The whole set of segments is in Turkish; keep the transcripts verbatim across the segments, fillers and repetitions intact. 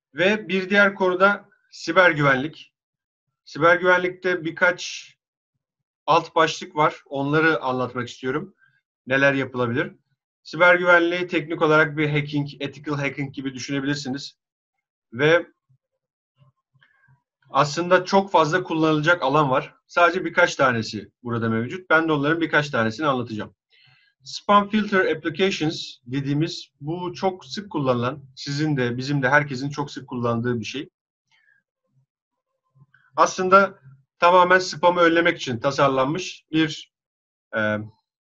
Ve bir diğer konu da siber güvenlik. Siber güvenlikte birkaç alt başlık var. Onları anlatmak istiyorum. Neler yapılabilir? Siber güvenliği teknik olarak bir hacking, ethical hacking gibi düşünebilirsiniz. Ve aslında çok fazla kullanılacak alan var. Sadece birkaç tanesi burada mevcut. Ben de onların birkaç tanesini anlatacağım. Spam filter applications dediğimiz bu çok sık kullanılan, sizin de bizim de herkesin çok sık kullandığı bir şey. Aslında tamamen spamı önlemek için tasarlanmış bir e,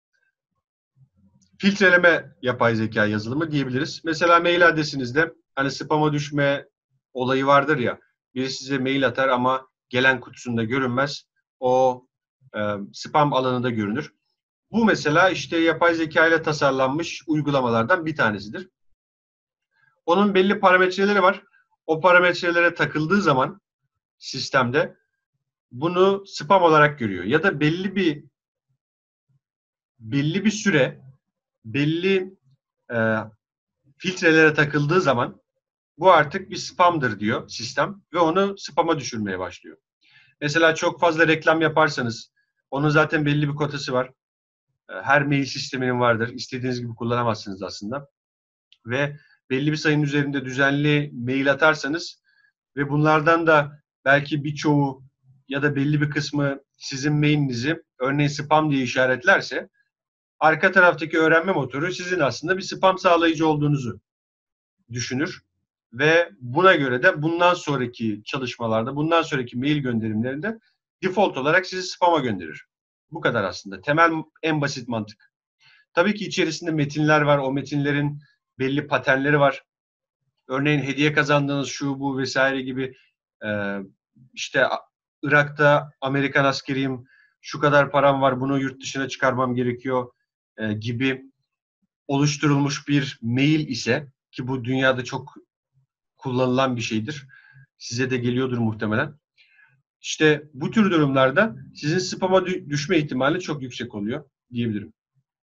filtreleme yapay zeka yazılımı diyebiliriz. Mesela mail adresinizde hani spama düşme olayı vardır ya, biri size mail atar ama gelen kutusunda görünmez. O e, spam alanında görünür. Bu mesela işte yapay zeka ile tasarlanmış uygulamalardan bir tanesidir. Onun belli parametreleri var. O parametrelere takıldığı zaman sistemde bunu spam olarak görüyor. Ya da belli bir belli bir süre belli e, filtrelere takıldığı zaman bu artık bir spamdır diyor sistem ve onu spama düşürmeye başlıyor. Mesela çok fazla reklam yaparsanız onun zaten belli bir kotası var. Her mail sisteminin vardır. İstediğiniz gibi kullanamazsınız aslında. Ve belli bir sayının üzerinde düzenli mail atarsanız ve bunlardan da belki birçoğu ya da belli bir kısmı sizin mailinizi örneğin spam diye işaretlerse arka taraftaki öğrenme motoru sizin aslında bir spam sağlayıcı olduğunuzu düşünür ve buna göre de bundan sonraki çalışmalarda, bundan sonraki mail gönderimlerinde default olarak sizi spam'a gönderir. Bu kadar aslında. Temel, en basit mantık. Tabii ki içerisinde metinler var. O metinlerin belli paternleri var. Örneğin hediye kazandığınız şu bu vesaire gibi e, işte Irak'ta Amerikan askeriyim, şu kadar param var, bunu yurt dışına çıkarmam gerekiyor e, gibi oluşturulmuş bir mail ise ki bu dünyada çok kullanılan bir şeydir. Size de geliyordur muhtemelen. İşte bu tür durumlarda sizin spam'a düşme ihtimali çok yüksek oluyor diyebilirim.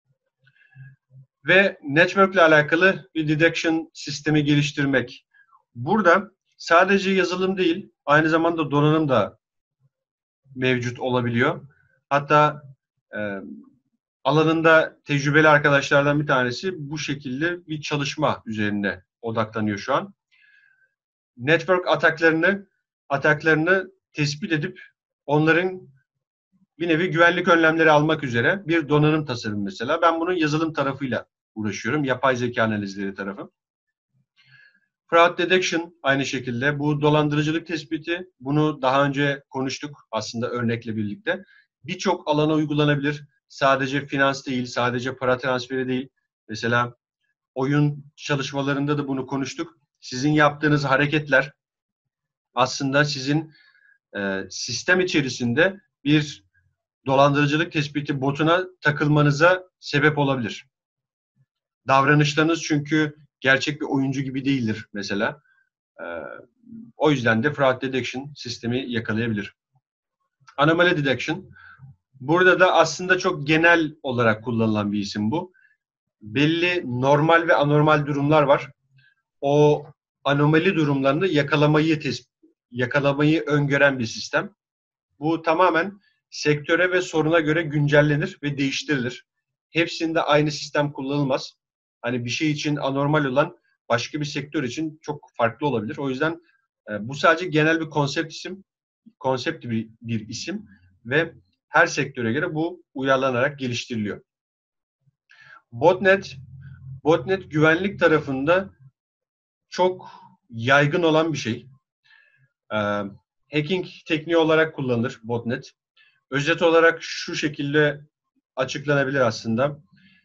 Ve network ile alakalı bir detection sistemi geliştirmek. Burada sadece yazılım değil, aynı zamanda donanım da mevcut olabiliyor. Hatta e, alanında tecrübeli arkadaşlardan bir tanesi bu şekilde bir çalışma üzerinde odaklanıyor şu an. Network ataklarını ataklarını tespit edip onların bir nevi güvenlik önlemleri almak üzere bir donanım tasarım mesela. Ben bunun yazılım tarafıyla uğraşıyorum. Yapay zeka analizleri tarafı. Fraud detection aynı şekilde. Bu dolandırıcılık tespiti. Bunu daha önce konuştuk aslında örnekle birlikte. Birçok alana uygulanabilir. Sadece finans değil, sadece para transferi değil. Mesela oyun çalışmalarında da bunu konuştuk. Sizin yaptığınız hareketler aslında sizin e, sistem içerisinde bir dolandırıcılık tespiti botuna takılmanıza sebep olabilir. Davranışlarınız çünkü gerçek bir oyuncu gibi değildir mesela. Ee, o yüzden de fraud detection sistemi yakalayabilir. Anomaly detection. Burada da aslında çok genel olarak kullanılan bir isim bu. Belli normal ve anormal durumlar var. O anomali durumlarını yakalamayı yakalamayı öngören bir sistem. Bu tamamen sektöre ve soruna göre güncellenir ve değiştirilir. Hepsinde aynı sistem kullanılmaz. Hani bir şey için anormal olan başka bir sektör için çok farklı olabilir. O yüzden e, bu sadece genel bir konsept isim, konsept bir, bir isim ve her sektöre göre bu uyarlanarak geliştiriliyor. Botnet, botnet güvenlik tarafında çok yaygın olan bir şey. E, hacking tekniği olarak kullanılır botnet. Özet olarak şu şekilde açıklanabilir aslında.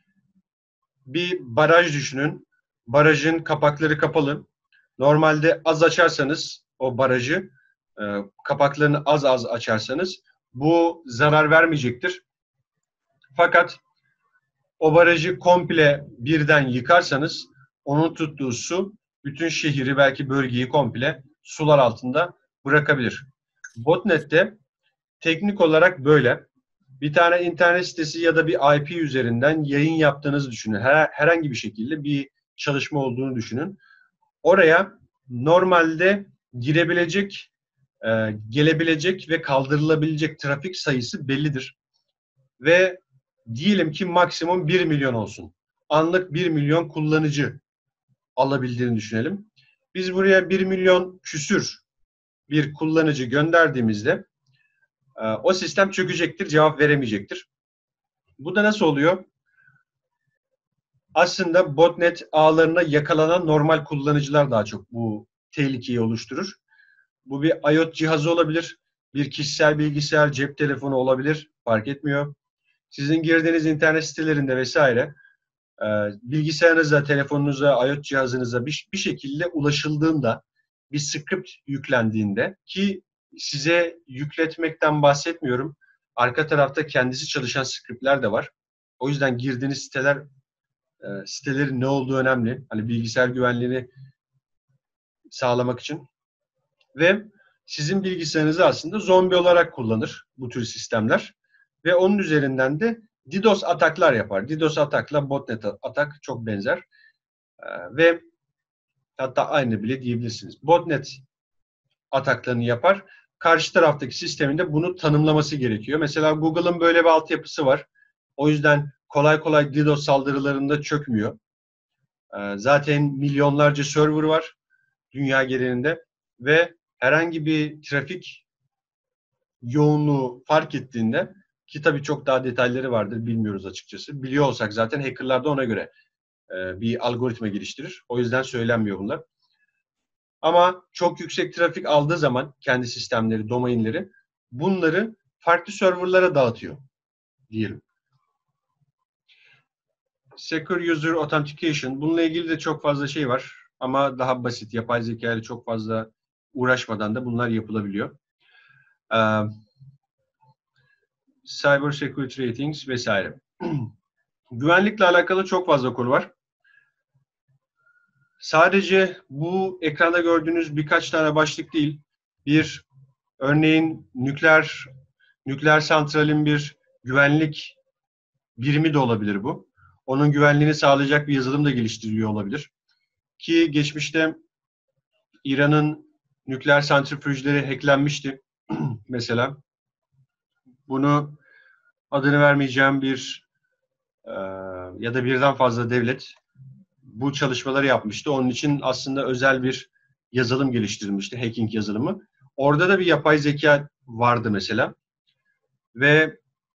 Bir baraj düşünün. Barajın kapakları kapalı. Normalde az açarsanız o barajı, e, kapaklarını az az açarsanız bu zarar vermeyecektir. Fakat o barajı komple birden yıkarsanız onun tuttuğu su bütün şehri belki bölgeyi komple sular altında bırakabilir. Botnet'te teknik olarak böyle. Bir tane internet sitesi ya da bir I P üzerinden yayın yaptığınızı düşünün. Her, herhangi bir şekilde bir çalışma olduğunu düşünün. Oraya normalde girebilecek, e, gelebilecek ve kaldırılabilecek trafik sayısı bellidir. Ve diyelim ki maksimum bir milyon olsun. Anlık bir milyon kullanıcı alabildiğini düşünelim. Biz buraya bir milyon küsür bir kullanıcı gönderdiğimizde e, o sistem çökecektir, cevap veremeyecektir. Bu da nasıl oluyor? Aslında botnet ağlarına yakalanan normal kullanıcılar daha çok bu tehlikeyi oluşturur. Bu bir IoT cihazı olabilir, bir kişisel bilgisayar, cep telefonu olabilir, fark etmiyor. Sizin girdiğiniz internet sitelerinde vesaire e, bilgisayarınıza, telefonunuza, IoT cihazınıza bir, bir şekilde ulaşıldığında, bir script yüklendiğinde, ki size yükletmekten bahsetmiyorum, arka tarafta kendisi çalışan scriptler de var. O yüzden girdiğiniz siteler, e, sitelerin ne olduğu önemli. Hani bilgisayar güvenliğini sağlamak için. Ve sizin bilgisayarınızı aslında zombi olarak kullanır bu tür sistemler. Ve onun üzerinden de DDoS ataklar yapar. DDoS atakla botnet atak çok benzer. Ee, ve hatta aynı bile diyebilirsiniz. Botnet ataklarını yapar. Karşı taraftaki sistemin de bunu tanımlaması gerekiyor. Mesela Google'ın böyle bir altyapısı var. O yüzden kolay kolay DDoS saldırılarında çökmüyor. Ee, zaten milyonlarca server var dünya genelinde ve herhangi bir trafik yoğunluğu fark ettiğinde, ki tabii çok daha detayları vardır, bilmiyoruz açıkçası. Biliyor olsak zaten hackerlar da ona göre e, bir algoritma geliştirir. O yüzden söylenmiyor bunlar. Ama çok yüksek trafik aldığı zaman kendi sistemleri, domainleri, bunları farklı serverlara dağıtıyor diyelim. Secure User Authentication. Bununla ilgili de çok fazla şey var. Ama daha basit, yapay zeka ile çok fazla uğraşmadan da bunlar yapılabiliyor. Ee, Cyber Security Ratings vesaire. Güvenlikle alakalı çok fazla konu var. Sadece bu ekranda gördüğünüz birkaç tane başlık değil. Bir, örneğin nükleer nükleer santralin bir güvenlik birimi de olabilir bu. Onun güvenliğini sağlayacak bir yazılım da geliştiriliyor olabilir. Ki geçmişte İran'ın nükleer santrifüjleri hacklenmişti mesela. Bunu adını vermeyeceğim bir e, ya da birden fazla devlet bu çalışmaları yapmıştı. Onun için aslında özel bir yazılım geliştirilmişti, hacking yazılımı. Orada da bir yapay zeka vardı mesela. Ve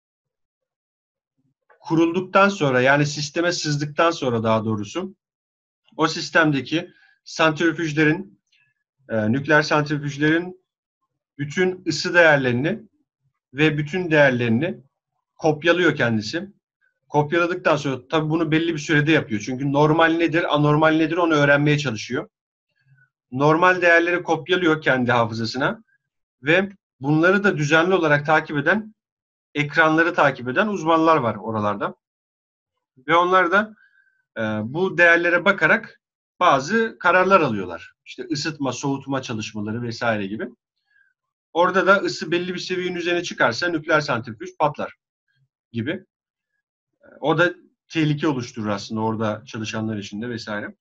kurulduktan sonra, yani sisteme sızdıktan sonra daha doğrusu, o sistemdeki santrifüjlerin, e, nükleer santrifüjlerin bütün ısı değerlerini ve bütün değerlerini kopyalıyor kendisi. Kopyaladıktan sonra tabii bunu belli bir sürede yapıyor. Çünkü normal nedir, anormal nedir onu öğrenmeye çalışıyor. Normal değerleri kopyalıyor kendi hafızasına ve bunları da düzenli olarak takip eden, ekranları takip eden uzmanlar var oralarda. Ve onlar da e, bu değerlere bakarak bazı kararlar alıyorlar. İşte ısıtma, soğutma çalışmaları vesaire gibi. Orada da ısı belli bir seviyenin üzerine çıkarsa nükleer santrifüj patlar gibi. O da tehlike oluşturur aslında orada çalışanlar için de vesaire.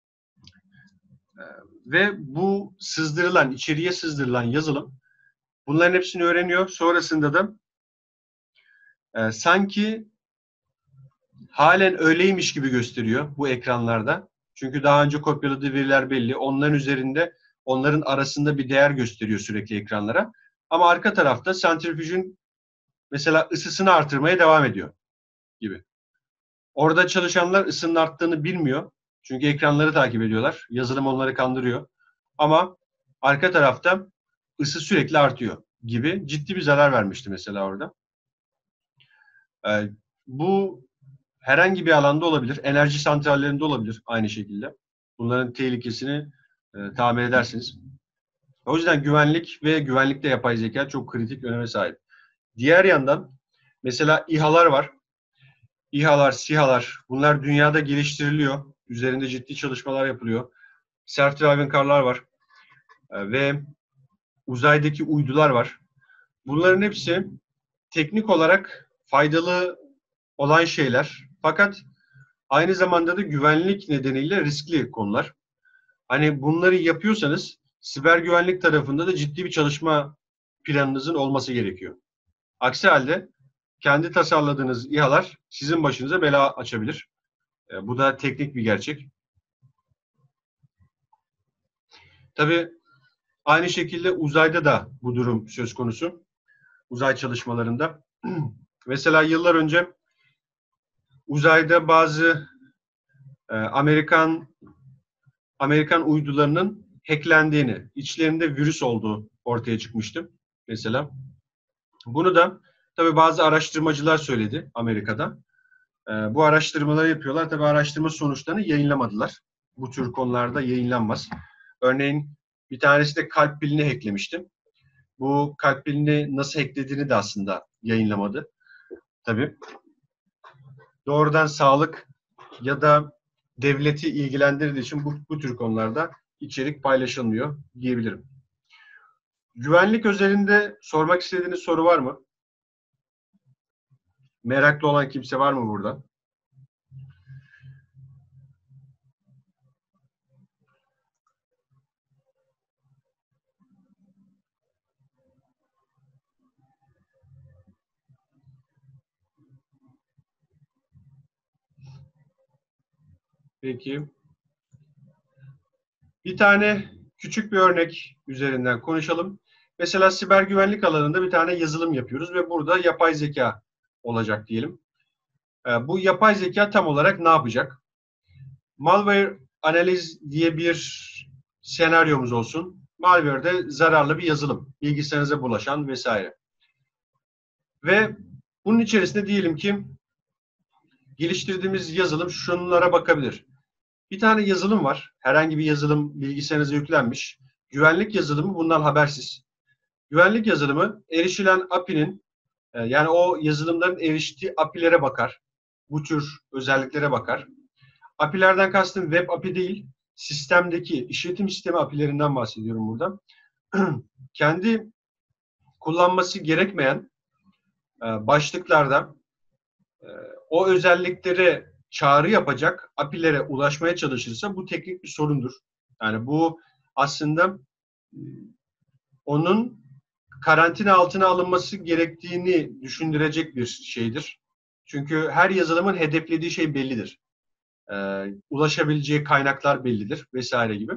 Ve bu sızdırılan, içeriye sızdırılan yazılım bunların hepsini öğreniyor. Sonrasında da e, sanki halen öyleymiş gibi gösteriyor bu ekranlarda. Çünkü daha önce kopyaladığı veriler belli. Onların üzerinde, onların arasında bir değer gösteriyor sürekli ekranlara. Ama arka tarafta santrifüjün mesela ısısını artırmaya devam ediyor gibi. Orada çalışanlar ısının arttığını bilmiyor. Çünkü ekranları takip ediyorlar. Yazılım onları kandırıyor. Ama arka tarafta ısı sürekli artıyor gibi ciddi bir zarar vermişti mesela orada. Ee, bu herhangi bir alanda olabilir. Enerji santrallerinde olabilir aynı şekilde. Bunların tehlikesini e, tahmin edersiniz. O yüzden güvenlik ve güvenlikte yapay zeka çok kritik öneme sahip. Diğer yandan mesela İHA'lar var. İHA'lar, SİHA'lar, bunlar dünyada geliştiriliyor. Üzerinde ciddi çalışmalar yapılıyor. Self-driving car'lar var. E, ve uzaydaki uydular var. Bunların hepsi teknik olarak faydalı olan şeyler. Fakat aynı zamanda da güvenlik nedeniyle riskli konular. Hani bunları yapıyorsanız siber güvenlik tarafında da ciddi bir çalışma planınızın olması gerekiyor. Aksi halde kendi tasarladığınız İHA'lar sizin başınıza bela açabilir. E, bu da teknik bir gerçek. Tabii aynı şekilde uzayda da bu durum söz konusu. Uzay çalışmalarında. Mesela yıllar önce uzayda bazı e, Amerikan Amerikan uydularının hacklendiğini, içlerinde virüs olduğu ortaya çıkmıştı mesela. Bunu da tabii bazı araştırmacılar söyledi Amerika'da. E, bu araştırmaları yapıyorlar. Tabii araştırma sonuçlarını yayınlamadılar. Bu tür konularda yayınlanmaz. Örneğin bir tanesi de kalp pilini hacklemişti. Bu kalp pilini nasıl hacklediğini de aslında yayınlamadı. Tabii. Doğrudan sağlık ya da devleti ilgilendirdiği için bu, bu tür konularda içerik paylaşılmıyor diyebilirim. Güvenlik özelinde sormak istediğiniz soru var mı? Meraklı olan kimse var mı burada? Peki. Bir tane küçük bir örnek üzerinden konuşalım. Mesela siber güvenlik alanında bir tane yazılım yapıyoruz ve burada yapay zeka olacak diyelim. Bu yapay zeka tam olarak ne yapacak? Malware analiz diye bir senaryomuz olsun. Malware'de zararlı bir yazılım, bilgisayarınıza bulaşan vesaire. Ve bunun içerisinde diyelim ki geliştirdiğimiz yazılım şunlara bakabilir. Bir tane yazılım var. Herhangi bir yazılım bilgisayarınıza yüklenmiş. Güvenlik yazılımı bundan habersiz. Güvenlik yazılımı erişilen A P I'nin yani o yazılımların eriştiği A P I'lere bakar. Bu tür özelliklere bakar. A P I'lerden kastım web A P I değil, sistemdeki işletim sistemi A P I'lerinden bahsediyorum burada. Kendi kullanması gerekmeyen başlıklarda o özelliklere çağrı yapacak A P I'lere ulaşmaya çalışırsa bu teknik bir sorundur. Yani bu aslında onun karantina altına alınması gerektiğini düşündürecek bir şeydir. Çünkü her yazılımın hedeflediği şey bellidir. Ee, ulaşabileceği kaynaklar bellidir vesaire gibi.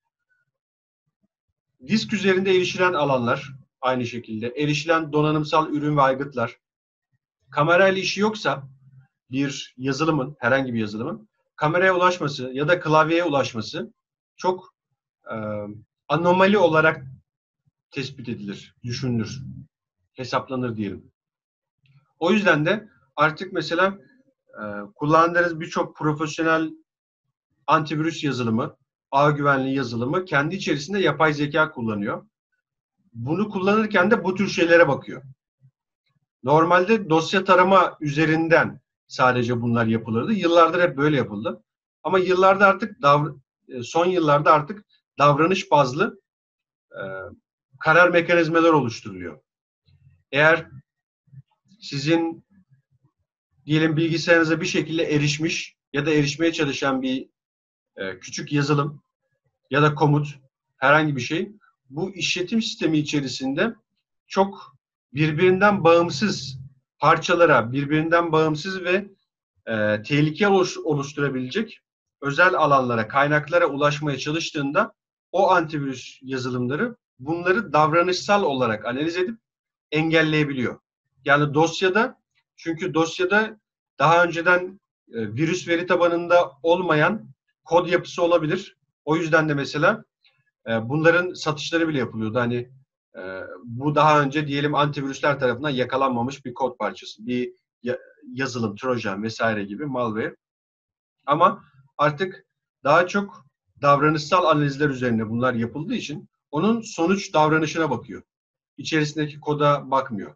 Disk üzerinde erişilen alanlar aynı şekilde. Erişilen donanımsal ürün ve aygıtlar. Kamerayla işi yoksa bir yazılımın, herhangi bir yazılımın kameraya ulaşması ya da klavyeye ulaşması çok e, anomali olarak tespit edilir, düşünülür, hesaplanır diyelim. O yüzden de artık mesela e, kullandığınız birçok profesyonel antivirüs yazılımı, ağ güvenliği yazılımı kendi içerisinde yapay zeka kullanıyor. Bunu kullanırken de bu tür şeylere bakıyor. Normalde dosya tarama üzerinden sadece bunlar yapılırdı. Yıllardır hep böyle yapıldı. Ama yıllarda artık davr- son yıllarda artık davranış bazlı e, karar mekanizmaları oluşturuluyor. Eğer sizin diyelim bilgisayarınıza bir şekilde erişmiş ya da erişmeye çalışan bir e, küçük yazılım ya da komut herhangi bir şey bu işletim sistemi içerisinde çok birbirinden bağımsız parçalara, birbirinden bağımsız ve e, tehlike oluş, oluşturabilecek özel alanlara, kaynaklara ulaşmaya çalıştığında o antivirüs yazılımları bunları davranışsal olarak analiz edip engelleyebiliyor. Yani dosyada çünkü dosyada daha önceden e, virüs veri tabanında olmayan kod yapısı olabilir. O yüzden de mesela e, bunların satışları bile yapılıyordu. Hani e, bu daha önce diyelim antivirüsler tarafından yakalanmamış bir kod parçası, bir ya, yazılım, trojan vesaire gibi malware. Ama artık daha çok davranışsal analizler üzerine bunlar yapıldığı için onun sonuç davranışına bakıyor. İçerisindeki koda bakmıyor.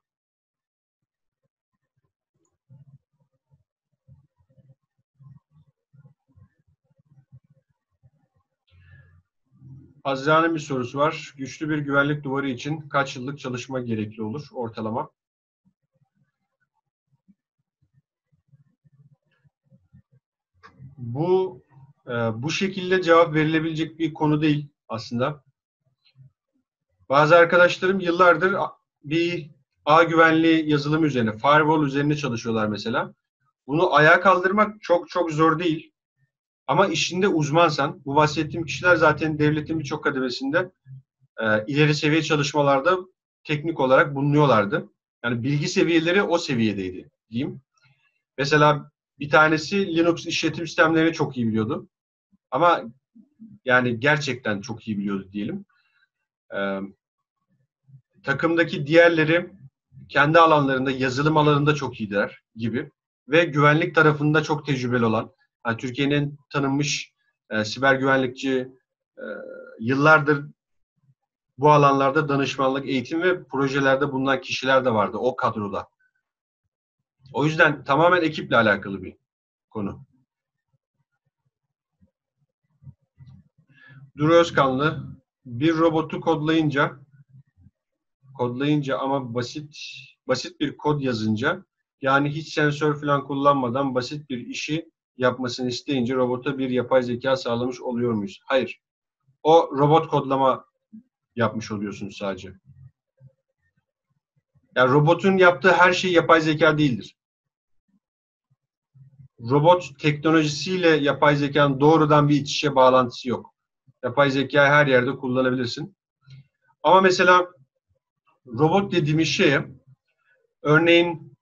Haziran'ın bir sorusu var. Güçlü bir güvenlik duvarı için kaç yıllık çalışma gerekli olur ortalama? Bu e, bu şekilde cevap verilebilecek bir konu değil aslında. Bazı arkadaşlarım yıllardır bir ağ güvenliği yazılımı üzerine, firewall üzerine çalışıyorlar mesela. Bunu ayağa kaldırmak çok çok zor değil. Ama işinde uzmansan, bu bahsettiğim kişiler zaten devletin birçok kademesinde e, ileri seviye çalışmalarda teknik olarak bulunuyorlardı. Yani bilgi seviyeleri o seviyedeydi diyeyim. Mesela bir tanesi Linux işletim sistemlerini çok iyi biliyordu. Ama yani gerçekten çok iyi biliyordu diyelim. E, takımdaki diğerleri kendi alanlarında, yazılım alanında çok iyiler gibi. Ve güvenlik tarafında çok tecrübeli olan, yani Türkiye'nin tanınmış e, siber güvenlikçi, e, yıllardır bu alanlarda danışmanlık, eğitim ve projelerde bulunan kişiler de vardı o kadroda. O yüzden tamamen ekiple alakalı bir konu. Duru Özkanlı, bir robotu kodlayınca kodlayınca ama basit basit bir kod yazınca, yani hiç sensör falan kullanmadan basit bir işi yapmasını isteyince robota bir yapay zeka sağlamış oluyor muyuz? Hayır. O robot kodlama yapmış oluyorsunuz sadece. Yani robotun yaptığı her şey yapay zeka değildir. Robot teknolojisiyle yapay zekanın doğrudan bir iç içe bağlantısı yok. Yapay zekayı her yerde kullanabilirsin. Ama mesela robot dediğimiz şeye, örneğin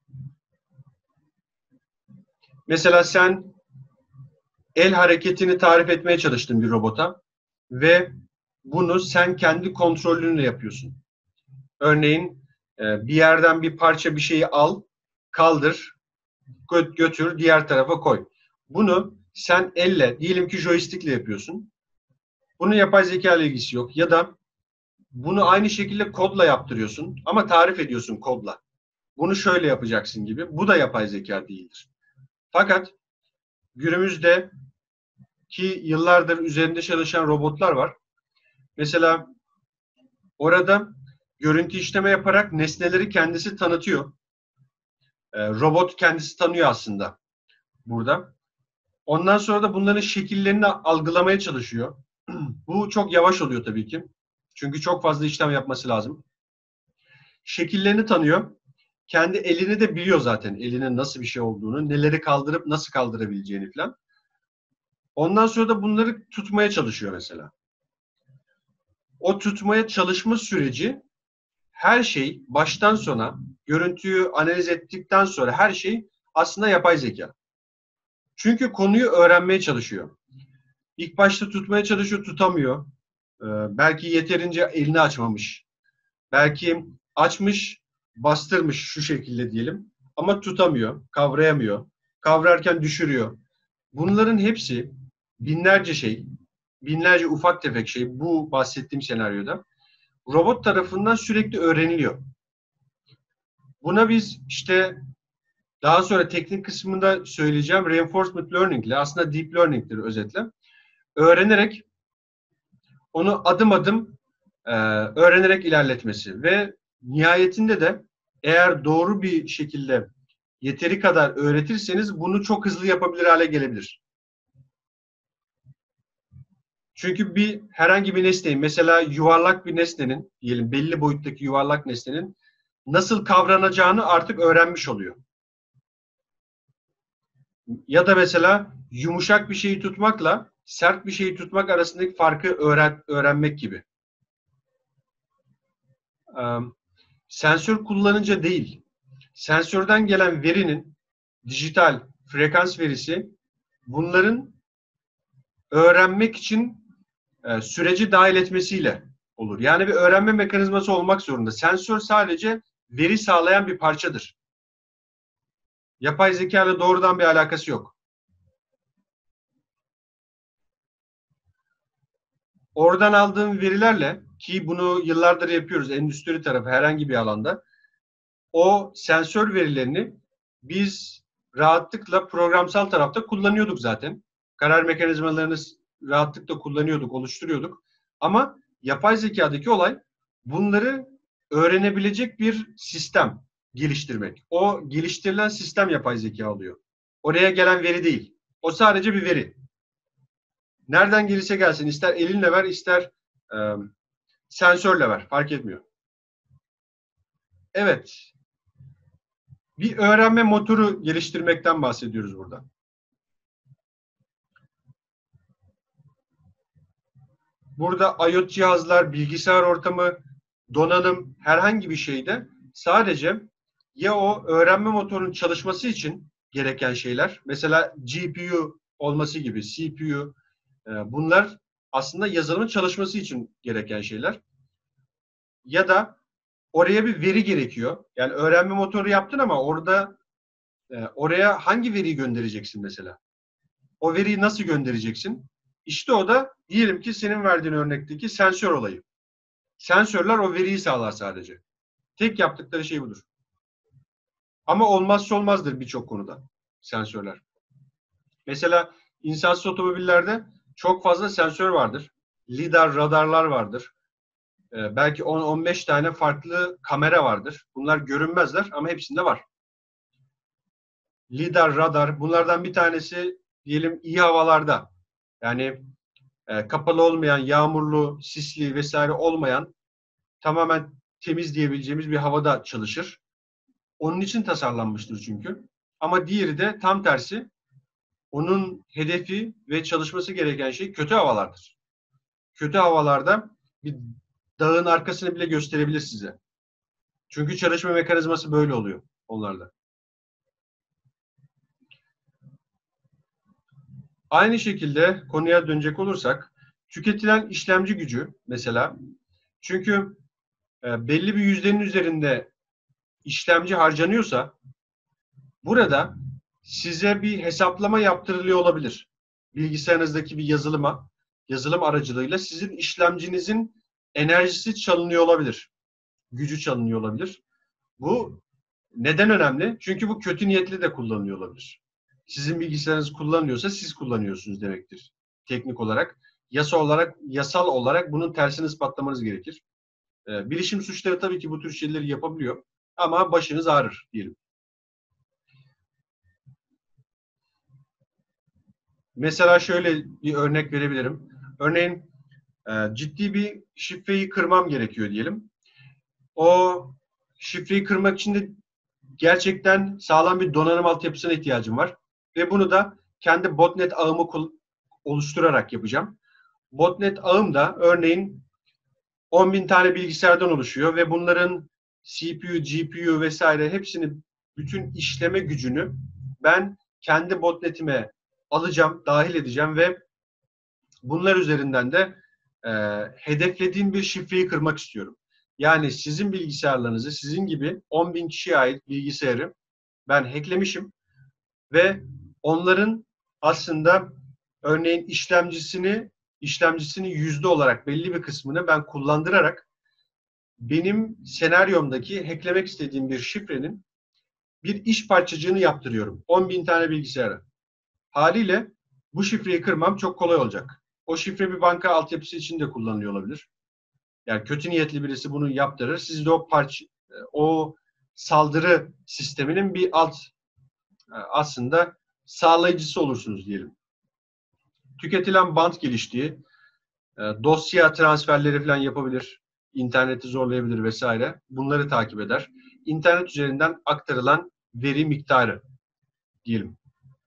mesela sen el hareketini tarif etmeye çalıştın bir robota ve bunu sen kendi kontrolünle yapıyorsun. Örneğin bir yerden bir parça bir şeyi al, kaldır, götür, diğer tarafa koy. Bunu sen elle, diyelim ki joystickle yapıyorsun. Bunun yapay zeka ile ilgisi yok. Ya da bunu aynı şekilde kodla yaptırıyorsun ama tarif ediyorsun kodla. Bunu şöyle yapacaksın gibi. Bu da yapay zeka değildir. Fakat günümüzde ki yıllardır üzerinde çalışan robotlar var. Mesela orada görüntü işleme yaparak nesneleri kendisi tanıtıyor. E, robot kendisi tanıyor aslında burada. Ondan sonra da bunların şekillerini algılamaya çalışıyor. Bu çok yavaş oluyor tabii ki. Çünkü çok fazla işlem yapması lazım. Şekillerini tanıyor. Kendi elini de biliyor zaten. Elinin nasıl bir şey olduğunu, neleri kaldırıp nasıl kaldırabileceğini falan. Ondan sonra da bunları tutmaya çalışıyor mesela. O tutmaya çalışma süreci, her şey baştan sona görüntüyü analiz ettikten sonra her şey aslında yapay zeka. Çünkü konuyu öğrenmeye çalışıyor. İlk başta tutmaya çalışıyor, tutamıyor. Ee, belki yeterince elini açmamış. Belki açmış, bastırmış şu şekilde diyelim. Ama tutamıyor, kavrayamıyor. Kavrarken düşürüyor. Bunların hepsi binlerce şey, binlerce ufak tefek şey bu bahsettiğim senaryoda robot tarafından sürekli öğreniliyor. Buna biz işte daha sonra teknik kısmında söyleyeceğim reinforcement learning ile, aslında deep learning'tir özetle. Öğrenerek onu adım adım e, öğrenerek ilerletmesi ve nihayetinde de eğer doğru bir şekilde yeteri kadar öğretirseniz bunu çok hızlı yapabilir hale gelebilir. Çünkü bir herhangi bir nesnenin, mesela yuvarlak bir nesnenin, diyelim belli boyuttaki yuvarlak nesnenin nasıl kavranacağını artık öğrenmiş oluyor. Ya da mesela yumuşak bir şeyi tutmakla sert bir şeyi tutmak arasındaki farkı öğren, öğrenmek gibi. Ee, sensör kullanınca değil, sensörden gelen verinin dijital frekans verisi bunların öğrenmek için e, süreci dahil etmesiyle olur. Yani bir öğrenme mekanizması olmak zorunda. Sensör sadece veri sağlayan bir parçadır. Yapay zeka ile doğrudan bir alakası yok. Oradan aldığım verilerle, ki bunu yıllardır yapıyoruz endüstri tarafı herhangi bir alanda, o sensör verilerini biz rahatlıkla programsal tarafta kullanıyorduk zaten. Karar mekanizmalarını rahatlıkla kullanıyorduk, oluşturuyorduk. Ama yapay zekadaki olay bunları öğrenebilecek bir sistem geliştirmek. O geliştirilen sistem yapay zeka oluyor. Oraya gelen veri değil. O sadece bir veri. Nereden gelirse gelsin, ister elinle ver, ister e, sensörle ver, fark etmiyor. Evet, bir öğrenme motoru geliştirmekten bahsediyoruz burada. Burada I O T cihazlar, bilgisayar ortamı, donanım, herhangi bir şeyde sadece ya o öğrenme motorunun çalışması için gereken şeyler, mesela G P U olması gibi, C P U, bunlar aslında yazılımın çalışması için gereken şeyler. Ya da oraya bir veri gerekiyor. Yani öğrenme motoru yaptın ama orada oraya hangi veriyi göndereceksin mesela? O veriyi nasıl göndereceksin? İşte o da diyelim ki senin verdiğin örnekteki sensör olayı. Sensörler o veriyi sağlar sadece. Tek yaptıkları şey budur. Ama olmazsa olmazdır birçok konuda sensörler. Mesela insansız otomobillerde çok fazla sensör vardır. Lidar, radarlar vardır. Ee, belki on on beş tane farklı kamera vardır. Bunlar görünmezler ama hepsinde var. Lidar, radar, bunlardan bir tanesi diyelim iyi havalarda. Yani e, kapalı olmayan, yağmurlu, sisli vesaire olmayan, tamamen temiz diyebileceğimiz bir havada çalışır. Onun için tasarlanmıştır çünkü. Ama diğeri de tam tersi. Onun hedefi ve çalışması gereken şey kötü havalardır. Kötü havalarda bir dağın arkasını bile gösterebilir size. Çünkü çalışma mekanizması böyle oluyor onlarda. Aynı şekilde konuya dönecek olursak, tüketilen işlemci gücü mesela, çünkü e, belli bir yüzdenin üzerinde işlemci harcanıyorsa burada size bir hesaplama yaptırılıyor olabilir. Bilgisayarınızdaki bir yazılıma, yazılım aracılığıyla sizin işlemcinizin enerjisi çalınıyor olabilir. Gücü çalınıyor olabilir. Bu neden önemli? Çünkü bu kötü niyetli de kullanılıyor olabilir. Sizin bilgisayarınız kullanılıyorsa siz kullanıyorsunuz demektir. Teknik olarak, yasa olarak, yasal olarak bunun tersini ispatlamanız gerekir. Ee, bilişim suçları tabii ki bu tür şeyleri yapabiliyor. Ama başınız ağrır diyelim. Mesela şöyle bir örnek verebilirim. Örneğin e, ciddi bir şifreyi kırmam gerekiyor diyelim. O şifreyi kırmak için de gerçekten sağlam bir donanım altyapısına ihtiyacım var. Ve bunu da kendi botnet ağımı oluşturarak yapacağım. Botnet ağım da örneğin on bin tane bilgisayardan oluşuyor ve bunların C P U, G P U vesaire hepsini, bütün işleme gücünü ben kendi botnetime alacağım, dahil edeceğim ve bunlar üzerinden de e, hedeflediğim bir şifreyi kırmak istiyorum. Yani sizin bilgisayarlarınızı, sizin gibi on bin kişiye ait bilgisayarı ben hacklemişim ve onların aslında örneğin işlemcisini işlemcisini yüzde olarak belli bir kısmını ben kullandırarak benim senaryomdaki hacklemek istediğim bir şifrenin bir iş parçacığını yaptırıyorum. on bin tane bilgisayara. Haliyle bu şifreyi kırmam çok kolay olacak. O şifre bir banka altyapısı için de kullanılıyor olabilir. Yani kötü niyetli birisi bunu yaptırır. Siz de o parça, o saldırı sisteminin bir alt aslında sağlayıcısı olursunuz diyelim. Tüketilen bant geliştiği, dosya transferleri falan yapabilir, interneti zorlayabilir vesaire. Bunları takip eder. İnternet üzerinden aktarılan veri miktarı diyelim.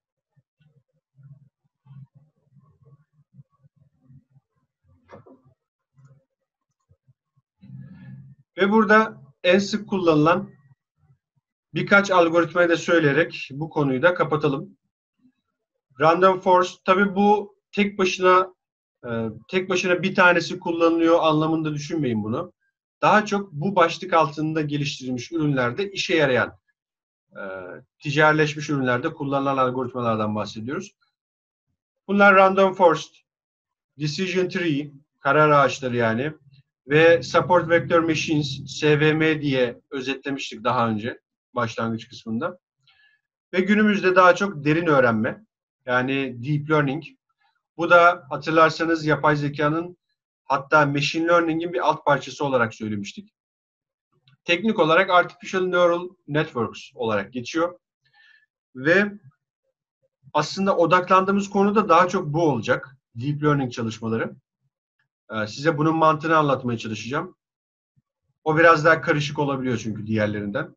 Ve burada en sık kullanılan birkaç algoritmayı da söyleyerek bu konuyu da kapatalım. Random forest, tabii bu tek başına tek başına bir tanesi kullanılıyor anlamında düşünmeyin bunu. Daha çok bu başlık altında geliştirilmiş ürünlerde işe yarayan, e, ticarileşmiş ürünlerde kullanılan algoritmalardan bahsediyoruz. Bunlar random forest, decision tree, karar ağaçları yani, ve support vector machines, S V M diye özetlemiştik daha önce başlangıç kısmında. Ve günümüzde daha çok derin öğrenme, yani deep learning. Bu da hatırlarsanız yapay zekanın, hatta machine learning'in bir alt parçası olarak söylemiştik. Teknik olarak artificial neural networks olarak geçiyor. Ve aslında odaklandığımız konu da daha çok bu olacak. deep learning çalışmaları. Ee, size bunun mantığını anlatmaya çalışacağım. O biraz daha karışık olabiliyor çünkü diğerlerinden.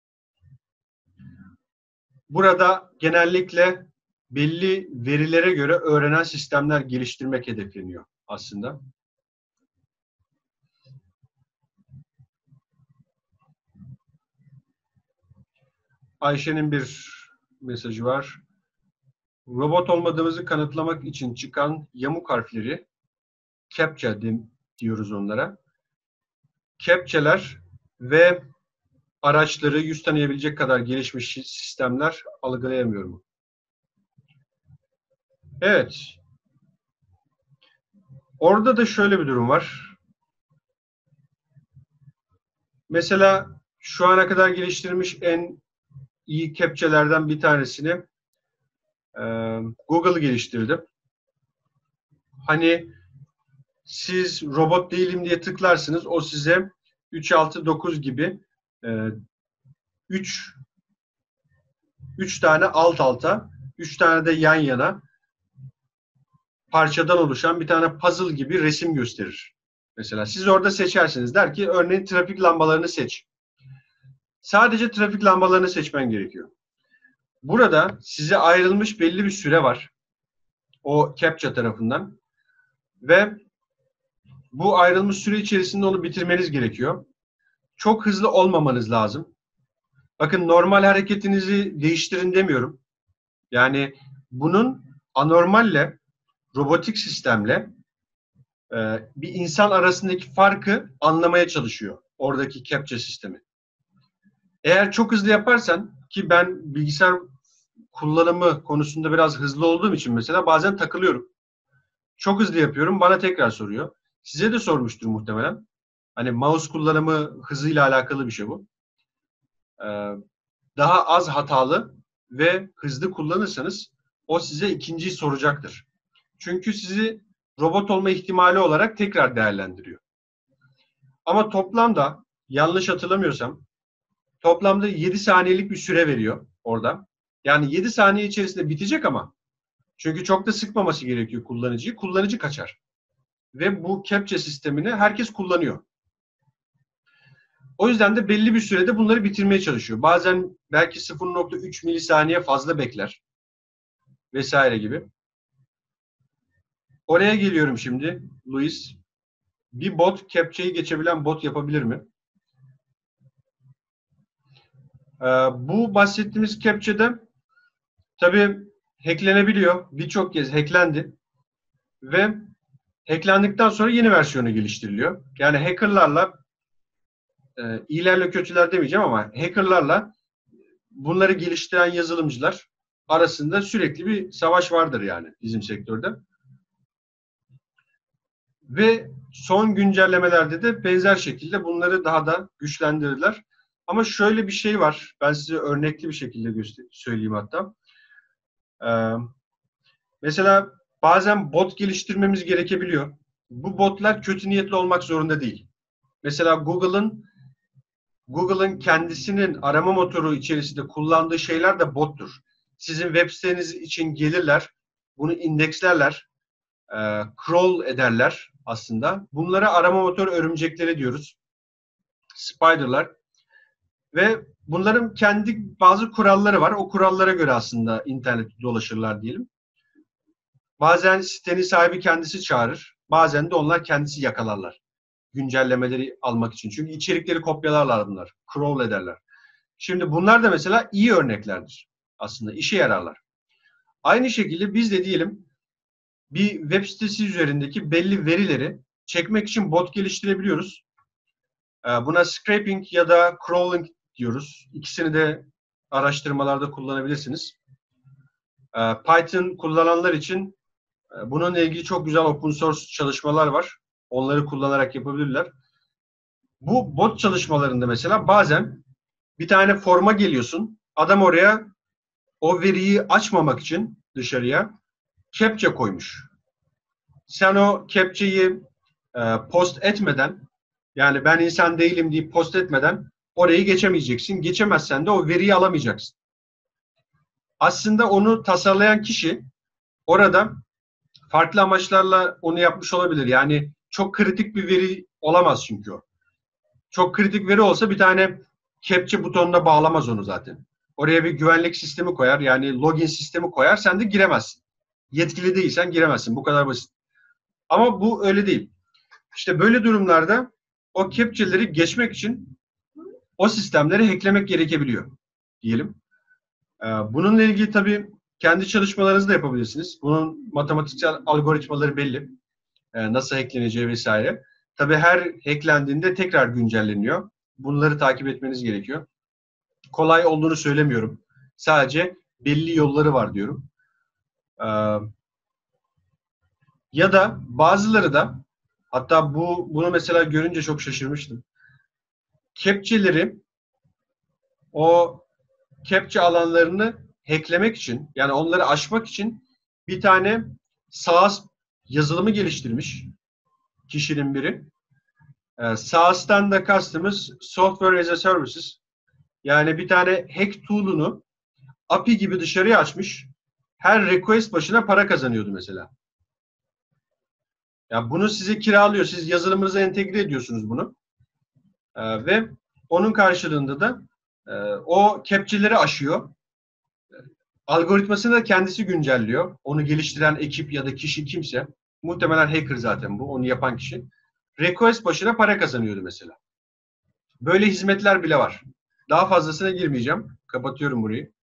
Burada genellikle belli verilere göre öğrenen sistemler geliştirmek hedefleniyor aslında. Ayşe'nin bir mesajı var. Robot olmadığımızı kanıtlamak için çıkan yamuk harfleri, CAPTCHA diyoruz onlara. CAPTCHA'lar ve araçları yüz tanıyabilecek kadar gelişmiş sistemler algılayamıyor mu? Evet. Orada da şöyle bir durum var. Mesela şu ana kadar geliştirilmiş en iyi CAPTCHA'lerden bir tanesini e, Google geliştirdi. Hani siz robot değilim diye tıklarsınız, o size üç altı dokuz gibi üç üç tane alt alta, üç tane de yan yana parçadan oluşan bir tane puzzle gibi resim gösterir. Mesela siz orada seçersiniz. Der ki örneğin trafik lambalarını seç. Sadece trafik lambalarını seçmen gerekiyor. Burada size ayrılmış belli bir süre var. O CAPTCHA tarafından. Ve bu ayrılmış süre içerisinde onu bitirmeniz gerekiyor. Çok hızlı olmamanız lazım. Bakın, normal hareketinizi değiştirin demiyorum. Yani bunun anormalle, robotik sistemle e, bir insan arasındaki farkı anlamaya çalışıyor oradaki CAPTCHA sistemi. Eğer çok hızlı yaparsan, ki ben bilgisayar kullanımı konusunda biraz hızlı olduğum için mesela bazen takılıyorum. Çok hızlı yapıyorum, bana tekrar soruyor. Size de sormuştur muhtemelen. Hani mouse kullanımı hızıyla alakalı bir şey bu. Ee, daha az hatalı ve hızlı kullanırsanız o size ikinciyi soracaktır. Çünkü sizi robot olma ihtimali olarak tekrar değerlendiriyor. Ama toplamda, yanlış hatırlamıyorsam, toplamda yedi saniyelik bir süre veriyor orada. Yani yedi saniye içerisinde bitecek ama çünkü çok da sıkmaması gerekiyor kullanıcıyı. Kullanıcı kaçar. Ve bu CAPTCHA sistemini herkes kullanıyor. O yüzden de belli bir sürede bunları bitirmeye çalışıyor. Bazen belki sıfır nokta üç milisaniye fazla bekler. Vesaire gibi. Oraya geliyorum şimdi Luis. Bir bot CAPTCHA'yı geçebilen bot yapabilir mi? Ee, bu bahsettiğimiz CAPTCHA'da tabii hacklenebiliyor. Birçok kez hacklendi. Ve hacklendikten sonra yeni versiyonu geliştiriliyor. Yani hackerlarla, e, iyilerle kötüler demeyeceğim ama hackerlarla bunları geliştiren yazılımcılar arasında sürekli bir savaş vardır yani bizim sektörde. Ve son güncellemelerde de benzer şekilde bunları daha da güçlendirirler. Ama şöyle bir şey var. Ben size örnekli bir şekilde göster- söyleyeyim hatta. Ee, mesela bazen bot geliştirmemiz gerekebiliyor. Bu botlar kötü niyetli olmak zorunda değil. Mesela Google'ın Google'ın kendisinin arama motoru içerisinde kullandığı şeyler de bottur. Sizin web siteniz için gelirler, bunu indekslerler, e, crawl ederler aslında. Bunlara arama motoru örümcekleri diyoruz. Spider'lar. Ve bunların kendi bazı kuralları var. O kurallara göre aslında internette dolaşırlar diyelim. Bazen sitenin sahibi kendisi çağırır. Bazen de onlar kendisi yakalarlar. Güncellemeleri almak için. Çünkü içerikleri kopyalarlar bunlar. Crawl ederler. Şimdi bunlar da mesela iyi örneklerdir. Aslında işe yararlar. Aynı şekilde biz de diyelim bir web sitesi üzerindeki belli verileri çekmek için bot geliştirebiliyoruz. Buna scraping ya da crawling diyoruz. İkisini de araştırmalarda kullanabilirsiniz. Python kullananlar için bununla ilgili çok güzel open source çalışmalar var. Onları kullanarak yapabilirler. Bu bot çalışmalarında mesela bazen bir tane forma geliyorsun. Adam oraya o veriyi açmamak için dışarıya CAPTCHA koymuş. Sen o CAPTCHA'yı e, post etmeden, yani ben insan değilim deyip post etmeden orayı geçemeyeceksin. Geçemezsen de o veriyi alamayacaksın. Aslında onu tasarlayan kişi orada farklı amaçlarla onu yapmış olabilir. Yani çok kritik bir veri olamaz çünkü o. Çok kritik veri olsa bir tane captcha butonuna bağlamaz onu zaten. Oraya bir güvenlik sistemi koyar. Yani login sistemi koyar. Sen de giremezsin. Yetkili değilsen giremezsin. Bu kadar basit. Ama bu öyle değil. İşte böyle durumlarda o captcha'leri geçmek için o sistemleri hacklemek gerekebiliyor diyelim. Bununla ilgili tabii kendi çalışmalarınızı da yapabilirsiniz. Bunun matematiksel algoritmaları belli. Nasıl hackleneceği vesaire. Tabii her hacklendiğinde tekrar güncelleniyor. Bunları takip etmeniz gerekiyor. Kolay olduğunu söylemiyorum. Sadece belli yolları var diyorum. Ya da bazıları da, hatta bu bunu mesela görünce çok şaşırmıştım. Captcha'leri, o captcha alanlarını hacklemek için, yani onları aşmak için bir tane SaaS yazılımı geliştirmiş kişinin biri. E, SaaS'tan da kastımız Software as a Services. Yani bir tane hack tool'unu A P I gibi dışarıya açmış. Her request başına para kazanıyordu mesela. Yani bunu size kiralıyor. Siz yazılımınıza entegre ediyorsunuz bunu. E, ve onun karşılığında da e, o captcha'leri aşıyor. Algoritmasını da kendisi güncelliyor. Onu geliştiren ekip ya da kişi kimse, muhtemelen hacker zaten bu, onu yapan kişi. Request başına para kazanıyordu mesela. Böyle hizmetler bile var. Daha fazlasına girmeyeceğim. Kapatıyorum burayı.